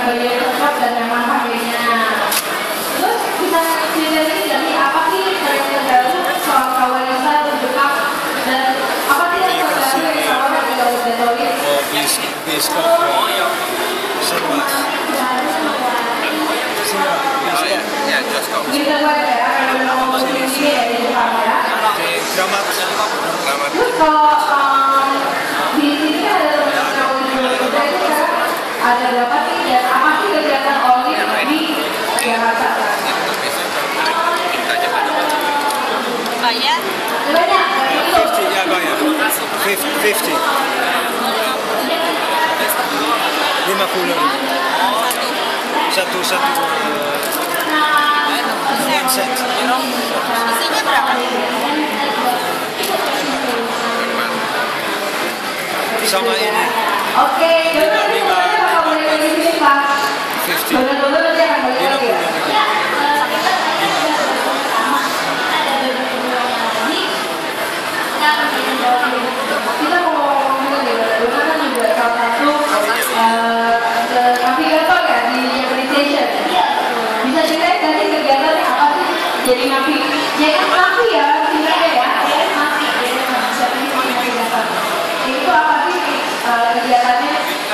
baju yang cocok dan memang harganya. Terus bisa ceritain nggak sih apa sih yang terbaru soal Kawalisa atau Jepang dan apa sih yang terbaru yang sama dengan Gawat Detolis? Biskop Serbas. Ya, Joskop. Bisa buat ya, kalau udah ngomong sendiri ya di Jepang ya. Kramat. Terus kalau di sini ada teman-teman itu ada berapa sih dan apa sih kegiatan Oli di Jakarta? Banyak? Banyak? 50, ya banyak. 50. 50. Satu set. Isinya berapa? Sama ini. Oke, donor boleh di sini Pak. 50. Donor nanti akan balik lagi ya. Kita mau ngomongin donor kan juga salah satu navigator ya di Japanese Station. Bisa ceritain nggak sih kegiatannya apa sih? Jadi navi ya, singkatnya ya. Itu apa sih kegiatannya?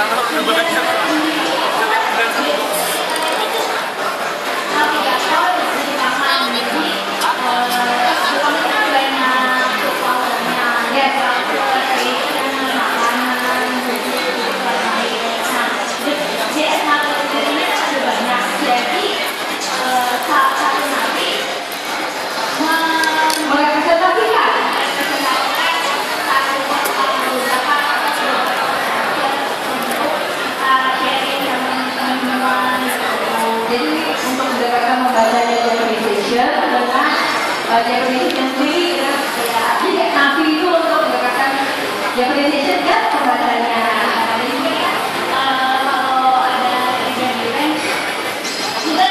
Jadi untuk mendekatkan membacanya Japanese dengan Japanese sendiri, jadi navi itu untuk mendekatkan Japanese dan pembacanya. Di sini kalau ada event juga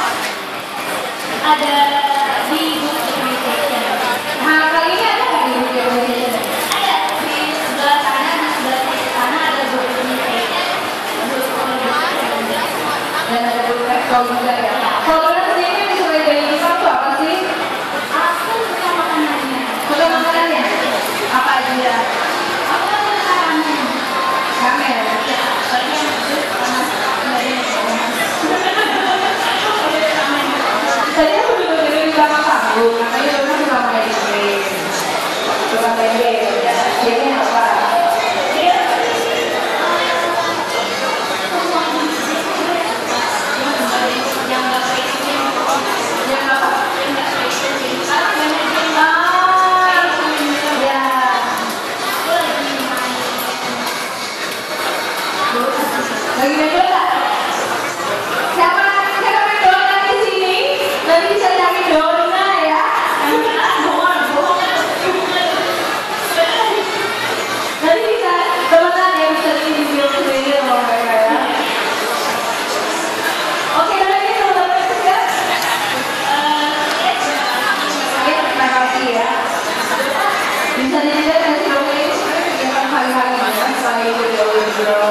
ada di booth Japanese. Nah kali ini ada nggak di booth Japanese? Ada di sebelah kanan, di sebelah sana ada booth Japanese. Dan ada kalau juga ya. Kalau kalian sendiri disuruh dari Jepang tuh apa sih? Aku suka makanannya. Suka makanannya? Apa aja? Aku suka makanannya. Ramen. Tadi aku juga dengerin di belakang kamu, katanya Dona suka makan ini. Suka tempe. Jadi apa? Lagi main bola? Siapa main bola di sini? Nanti bisa cari Dona ya. Nanti bisa teman-teman yang bisa di video sendiri sama mereka ya. Oke, nanti teman-teman juga. Terima kasih ya. Bisa dilihat nanti Dona itu kegiatan hari-hari ya. Selain video-video.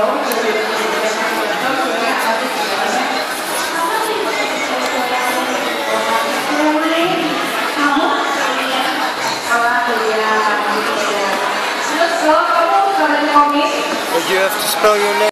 Would you have to spell your name?